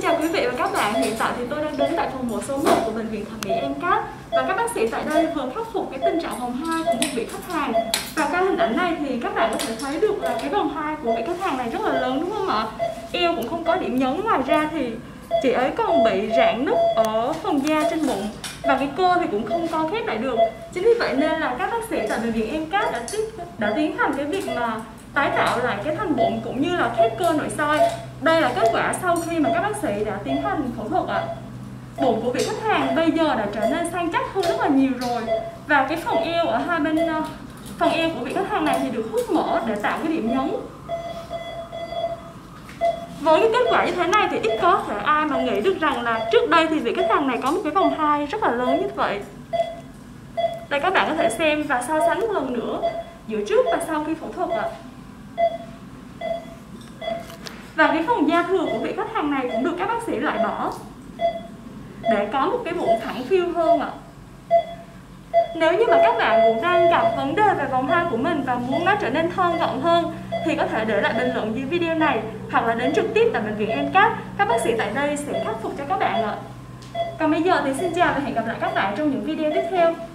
chào quý vị và các bạn. Hiện tại thì tôi đang đứng tại phòng mổ số 1 của bệnh viện thẩm mỹ MCAT và các bác sĩ tại đây vừa khắc phục cái tình trạng vòng 2 của một vị khách hàng. Và qua hình ảnh này thì các bạn có thể thấy được là cái vòng 2 của vị khách hàng này rất là lớn, đúng không ạ? Eo cũng không có điểm nhấn, ngoài ra thì chị ấy còn bị rạn nứt ở phần da trên bụng và cái cơ thì cũng không co khép lại được. Chính vì vậy nên là các bác sĩ tại bệnh viện MCAT đã tiến hành cái việc mà tái tạo lại cái thành bụng cũng như là khép cơ nội soi. Đây là kết quả sau khi mà các bác sĩ đã tiến hành phẫu thuật ạ. Bụng của vị khách hàng bây giờ đã trở nên săn chắc hơn rất là nhiều rồi. Và cái phần eo ở hai bên, phần eo của vị khách hàng này thì được hút mỡ để tạo cái điểm nhấn. Với cái kết quả như thế này thì ít có thể ai mà nghĩ được rằng là trước đây thì vị khách hàng này có một cái vòng 2 rất là lớn như vậy. Đây các bạn có thể xem và so sánh một lần nữa giữa trước và sau khi phẫu thuật ạ. Và cái phần da thừa của vị khách hàng này cũng được các bác sĩ loại bỏ để có một cái bụng thẳng phiu hơn ạ. Nếu như mà các bạn cũng đang gặp vấn đề về vòng 2 của mình và muốn nó trở nên thon gọn hơn thì có thể để lại bình luận dưới video này hoặc là đến trực tiếp tại bệnh viện MCAT. Các bác sĩ tại đây sẽ khắc phục cho các bạn ạ. Còn bây giờ thì xin chào và hẹn gặp lại các bạn trong những video tiếp theo.